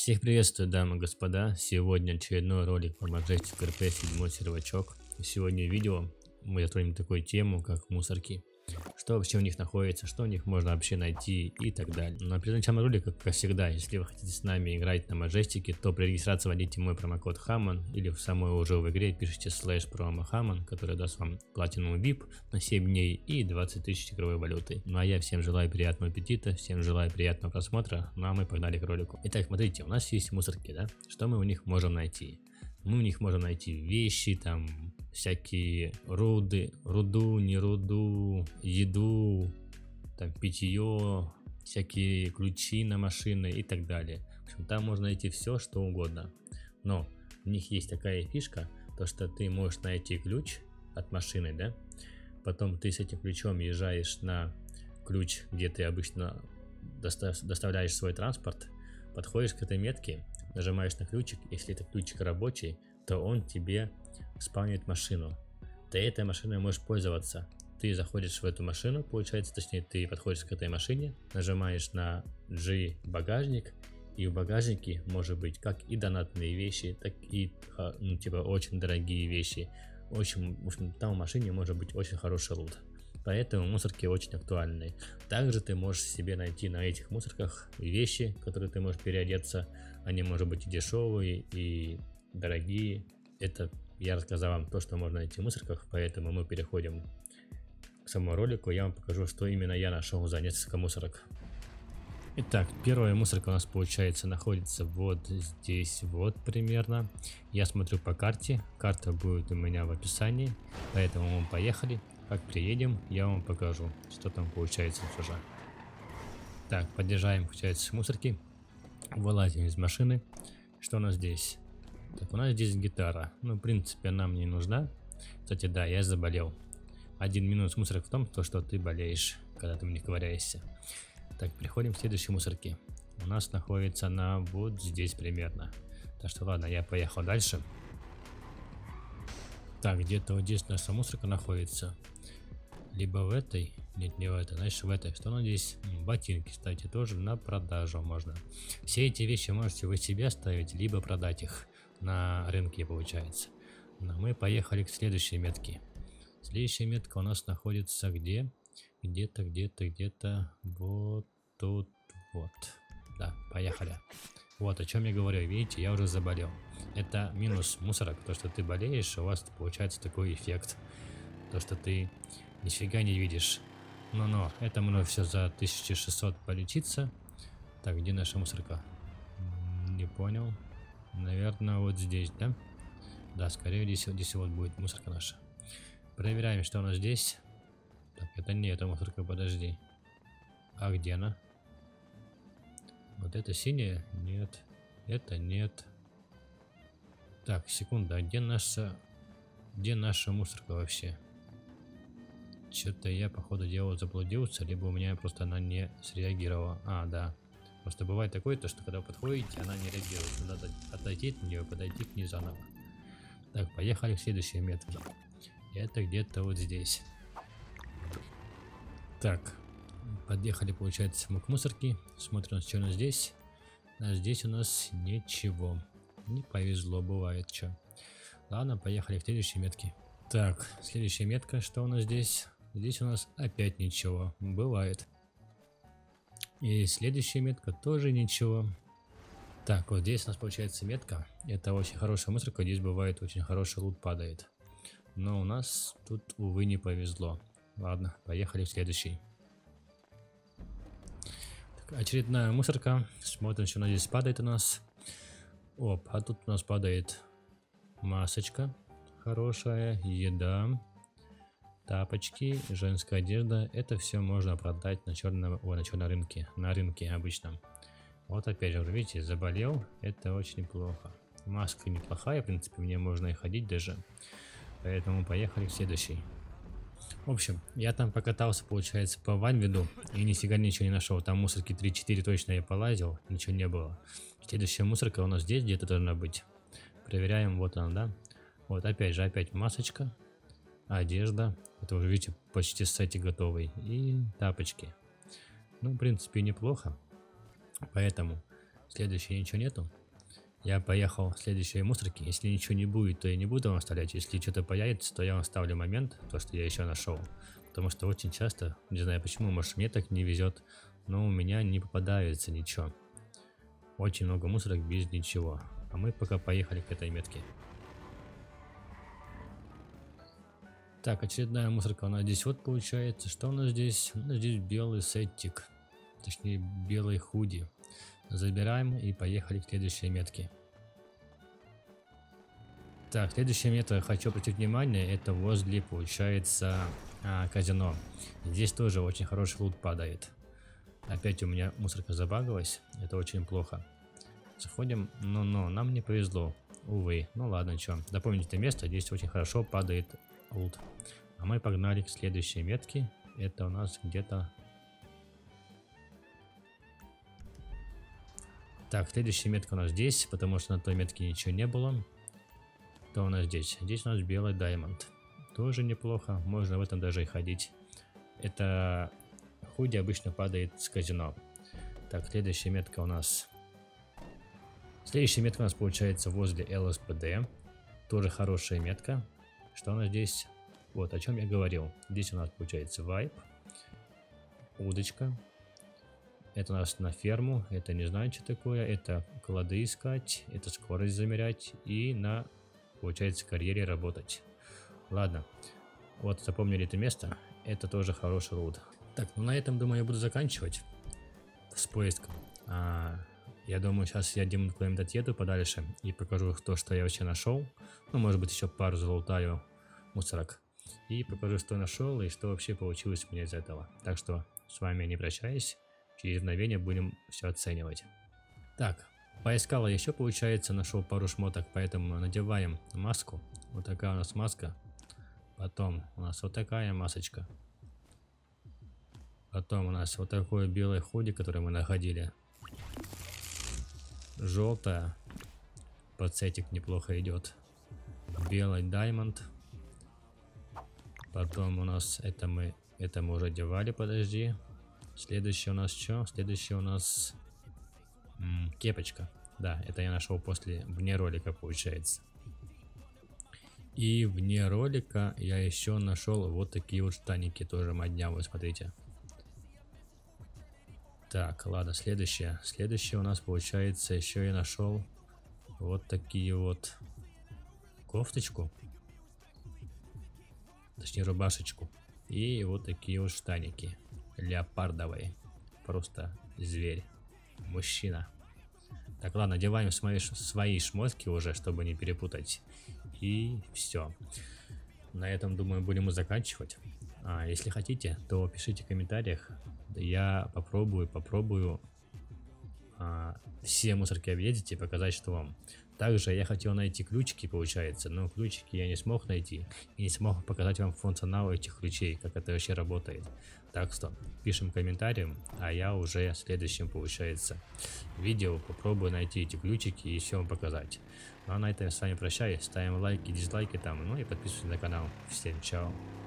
Всех приветствую, дамы и господа. Сегодня очередной ролик по Majestic RP 7 сервачок. Сегодня видео мы затронем такую тему, как мусорки. Что вообще у них находится, что у них можно вообще найти и так далее. Но перед началом ролика, как всегда, если вы хотите с нами играть на Majestic, то при регистрации вводите мой промокод HAMAN или в самой уже в игре пишите /promo HAMAN, который даст вам платину VIP на 7 дней и 20 тысяч игровой валюты. Ну а я всем желаю приятного аппетита, всем желаю приятного просмотра, ну а мы погнали к ролику. Итак, смотрите, у нас есть мусорки, да? Что мы у них можем найти? Мы у них можем найти вещи, там всякие руду, не руду, еду, там питье, всякие ключи на машины и так далее. В общем, там можно найти все, что угодно. Но у них есть такая фишка, то что ты можешь найти ключ от машины, да? Потом ты с этим ключом езжаешь на ключ, где ты обычно доставляешь свой транспорт, подходишь к этой метке, нажимаешь на ключик, если это ключик рабочий, то он тебе спавнит машину. Ты этой машиной можешь пользоваться. Ты заходишь в эту машину, получается, точнее ты подходишь к этой машине, нажимаешь на G багажник, и в багажнике может быть как и донатные вещи, так и типа очень дорогие вещи. В общем, там в машине может быть очень хороший лут. Поэтому мусорки очень актуальны. Также ты можешь себе найти на этих мусорках вещи, которые ты можешь переодеться. Они могут быть и дешевые, и дорогие. Это я рассказал вам то, что можно найти в мусорках, поэтому мы переходим к самому ролику. Я вам покажу, что именно я нашел за несколько мусорок. Итак, первая мусорка у нас получается находится вот здесь вот примерно. Я смотрю по карте, карта будет у меня в описании, поэтому мы поехали. Как приедем, я вам покажу, что там получается уже. Так, подъезжаем, получается, с мусорки, вылазим из машины. Что у нас здесь? Так, у нас здесь гитара. Ну, в принципе, она мне не нужна. Кстати, да, я заболел. Один минус мусорок в том, что ты болеешь, когда ты в них ковыряешься. Так, переходим к следующей мусорке. У нас находится она вот здесь примерно. Так что ладно, я поехал дальше. Так, где-то вот здесь наша мусорка находится. Либо в этой. Нет, не в этой, значит в этой. Что у нас здесь? Ботинки, кстати, тоже на продажу можно. Все эти вещи можете вы себе оставить, либо продать их на рынке, получается. Но мы поехали к следующей метке. Следующая метка у нас находится где? Где-то вот тут вот. Да, поехали. Вот о чем я говорю, видите, я уже заболел. Это минус мусорок, то что ты болеешь, у вас получается такой эффект. То что ты нифига не видишь. Но это можно все за 1600 полечиться. Так, где наша мусорка? Не понял. Наверное, вот здесь, да? Да, скорее здесь вот будет мусорка наша. Проверяем, что у нас здесь. Так, это не эта мусорка, подожди. А где она? Вот это синяя? Нет. Это нет. Так, секунда, а где наша мусорка вообще? Что-то я, походу дела, заблудился, либо у меня просто она не среагировала. А, да. Просто бывает такое, то что когда вы подходите, она не реагирует. Надо отойти от нее, подойти к ней заново. Так, поехали к следующей метке. Это где-то вот здесь. Так, подъехали, получается, мы к мусорке. Смотрим, что у нас здесь. А здесь у нас ничего. Не повезло, бывает что. Ладно, поехали к следующей метке. Так, следующая метка, что у нас здесь? Здесь у нас опять ничего. Бывает. И следующая метка тоже ничего. Так, вот здесь у нас получается метка. Это очень хорошая мусорка. Здесь бывает очень хороший лут падает. Но у нас тут, увы, не повезло. Ладно, поехали в следующий. Так, очередная мусорка. Смотрим, что она здесь падает у нас. Оп, а тут у нас падает масочка хорошая, еда, тапочки, женская одежда. Это все можно продать на черном рынке. На рынке обычном. Вот опять же, видите, заболел. Это очень неплохо. Маска неплохая, в принципе, мне можно и ходить даже. Поэтому поехали к следующей. В общем, я там покатался, получается, по Ванвиду и нифига ничего не нашел. Там мусорки 3-4 точно я полазил, ничего не было. Следующая мусорка у нас здесь где-то должна быть. Проверяем, вот она, да? Вот опять же, опять масочка, одежда. Это уже, видите, почти сетик готовый. И тапочки. Ну, в принципе, неплохо. Поэтому Следующее ничего нету. Я поехал в следующие мусорки. Если ничего не будет, то я не буду вам оставлять. Если что-то появится, то я вам ставлю момент, то, что я еще нашел. Потому что очень часто, не знаю почему, может мне так не везет, но у меня не попадается ничего. Очень много мусорок без ничего. А мы пока поехали к этой метке. Так, очередная мусорка у нас здесь вот получается. Что у нас здесь? У нас здесь белый сеттик. Точнее, белый худи. Забираем и поехали к следующей метке. Так, следующая метка, хочу обратить внимание, это возле, получается, казино. Здесь тоже очень хороший лут падает. Опять у меня мусорка забагалась, это очень плохо. Заходим, но нам не повезло, увы. Ну ладно, что, запомните это место, здесь очень хорошо падает лут. А мы погнали к следующей метке, это у нас где-то... Так, следующая метка у нас здесь, потому что на той метке ничего не было. Что у нас здесь? Здесь у нас белый даймонд. Тоже неплохо, можно в этом даже и ходить. Это худи обычно падает с казино. Так, следующая метка у нас... Следующая метка у нас получается возле ЛСПД. Тоже хорошая метка. Что у нас здесь? Вот, о чем я говорил. Здесь у нас получается вайп. Удочка. Это у нас на ферму. Это не знаю, что такое. Это клады искать. Это скорость замерять. И на, получается, карьере работать. Ладно. Вот, запомнили это место. Это тоже хороший лут. Так, ну на этом, думаю, я буду заканчивать с поиском. Я думаю, сейчас я куда-нибудь отъеду подальше и покажу то, что я вообще нашел. Ну, может быть, еще пару залутаю мусорок. И покажу, что нашел и что вообще получилось у меня из этого. Так что с вами я не прощаюсь. Через мгновение будем все оценивать. Так, поискал еще, получается, нашел пару шмоток, поэтому надеваем маску. Вот такая у нас маска. Потом у нас вот такая масочка. Потом у нас вот такой белый худи, который мы находили. Желтая. Подсетик неплохо идет. Белый даймонд. Потом у нас это мы уже одевали, подожди. Следующее у нас что? Следующее у нас кепочка. Да, это я нашел вне ролика, получается. И вне ролика я еще нашел вот такие вот штаники, тоже модня, вот смотрите. Так, ладно, следующее. Следующее у нас получается еще я нашел вот такие вот кофточку. Точнее рубашечку. И вот такие вот штаники. Леопардовые. Просто зверь. Мужчина. Так, ладно, одеваем свои шмотки уже, чтобы не перепутать. И все. На этом, думаю, будем заканчивать. Если хотите, то пишите в комментариях. Я попробую все мусорки объездить и показать, что вам. Также я хотел найти ключики, получается, но ключики я не смог найти. И не смог показать вам функционал этих ключей, как это вообще работает. Так что пишем комментарием, а я уже в следующем, получается, видео попробую найти эти ключики и все вам показать. Ну а на этом я с вами прощаюсь. Ставим лайки, дизлайки там, ну и подписывайтесь на канал. Всем чао.